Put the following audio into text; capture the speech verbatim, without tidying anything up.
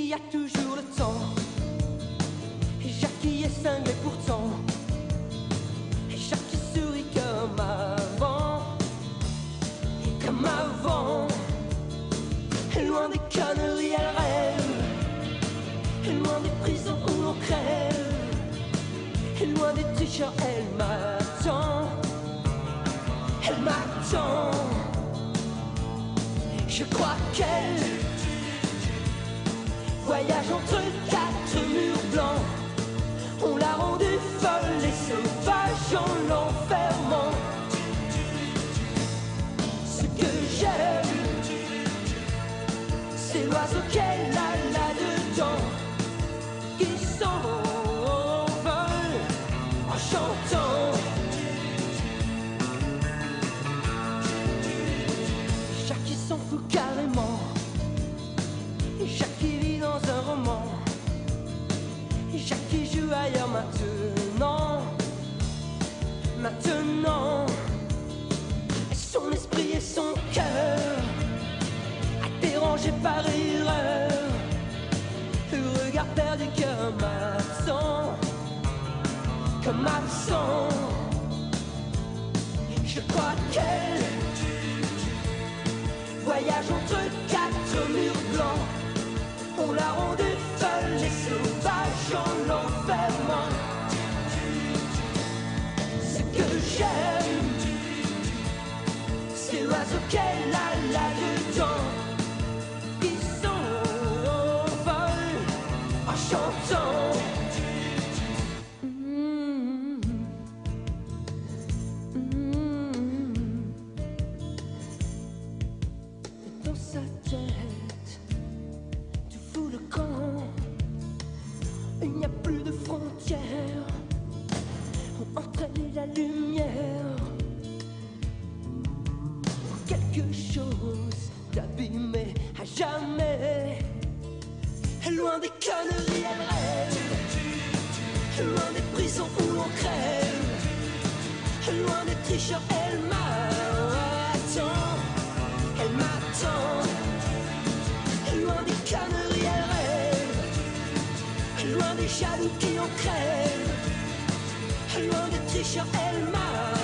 y a toujours le temps. Jackie est cinglé pourtant. Jackie sourit comme avant, comme avant. Loin des conneries, elle rêve. Loin des prisons où l'on crève. Loin des tricheurs, elle m'attend. Elle m'attend. Je crois qu'elle voyage entre quatre murs blancs. On l'a rendue folle et sauvage en l'enfermant. Ce que j'aime, c'est l'oiseau qu'elle a là-dedans, qui s'envole en chantant. Jackie s'en fout carrément. Jackie vit dans un roman. Jackie joue ailleurs maintenant. Maintenant, son esprit et son cœur dérangé par erreur. Le regard perdu comme absent, comme absent. Je crois qu'elle voyage entre quatre murs blancs. On l'a rendue folle et sauvage en l'enfermant. Ce que j'aime, c'est l'oiseau qu'elle a là-dedans, qui s'envole en chantant. Mmh. Mmh. Dans sa tête, tout fout le camp. Il n'y a plus de frontières entre elle et la lumière. Quelque chose d'abîmé à jamais. Loin des conneries, elle rêve. Loin des prisons où l'on crève. Loin des tricheurs, elle m'attend. Elle m'attend. Loin des conneries, elle rêve. Loin des jaloux qui en crèvent. Loin des tricheurs, elle m'attend.